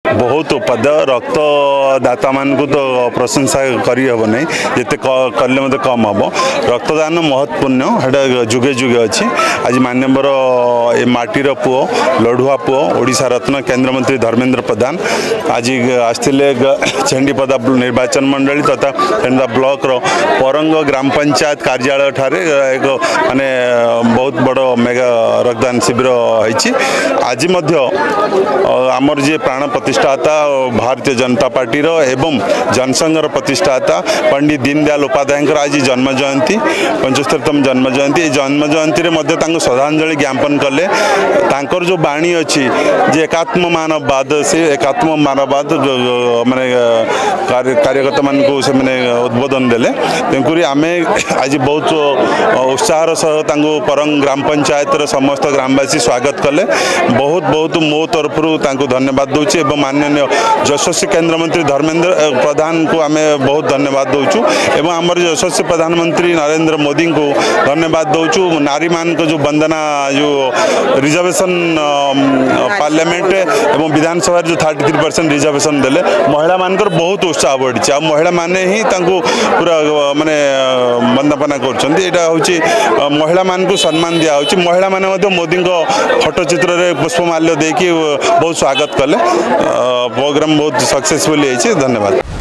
बहुत पद रक्तदाता मान को तो प्रशंसा करहब ना जिते कले मत कम हम रक्तदान महत्वपूर्ण है जुगे जुगे अच्छी आज मान्यवर ए माटीर पुओ लड़ुआ पुओ ओडिशा रत्न केंद्रमंत्री धर्मेंद्र प्रधान आज आसते चेंडीपदा निर्वाचन मंडली तथा चेंडीपदा ब्लॉक परंग ग्राम पंचायत कार्यालय ठारे एक माने बहुत बड़ मेगा रक्तदान शिविर होइछि। आज आमर जी प्राण प्रतिष्ठाता भारतीय जनता पार्टी एवं जनसंघर प्रतिष्ठाता पंडित दीनदयाल उपाध्याय आज जन्म जयंती 75तम जन्म जयंती श्रद्धांजलि ज्ञापन कले तांकर जो बाणी अच्छी जे एकात्म मानववाद से एकात्म मानववाद माने कार्यकर्ता मान को से माने उद्बोधन देले तेणुकरी आमे आज बहुत उत्साहर सह परंग ग्राम पंचायत समस्त ग्रामवासी स्वागत कले बहुत बहुत मो तरफ धन्यवाद दूचे एवं माननीय यशस्वी केंद्रमंत्री धर्मेंद्र प्रधान को आमे बहुत धन्यवाद दूचु एवं आमर यशस्वी प्रधानमंत्री नरेंद्र मोदी को धन्यवाद दूचु। नारी मान को जो वंदना जो रिजर्वेशन पार्लियामेंट एवं विधानसभा जो 33% रिजर्वेशन देले महिला मानकर बहुत उत्साह बढ़ी आ महिला माने ही पूरा माने वंदना कर महिला मान को सम्मान दिया महिला माने मोदी फोटो चित्र रे पुष्पमाल्य देकी बहुत स्वागत कले प्रोग्राम बहुत सक्सेसफुल है। धन्यवाद।